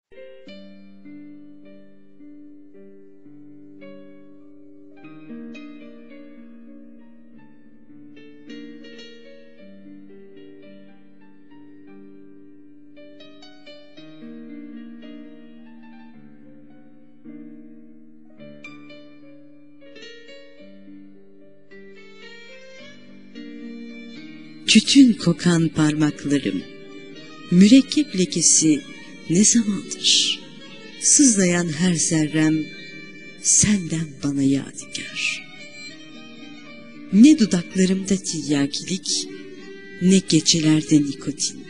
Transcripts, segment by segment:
Tütün kokan parmaklarım, mürekkep lekesi ne zamandır? Sızlayan her zerrem, senden bana yadigar. Ne dudaklarımda tiryakilik, ne gecelerde nikotin.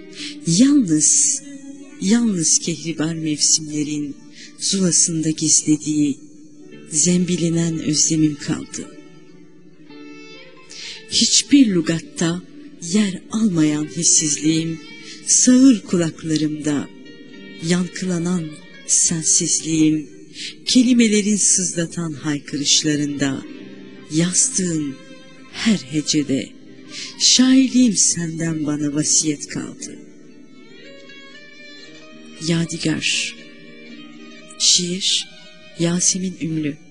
Yalnız kehribar mevsimlerin zulasında gizlediği zembilenen özlemim kaldı. Hiçbir lügatta yer almayan hissizliğim, sağır kulaklarımda yankılanan sensizliğim, kelimelerin sızlatan haykırışlarında, yazdığım her hecede, şairliğim senden bana vasiyet kaldı. Yadigar. Şiir Yasemin Ünlü.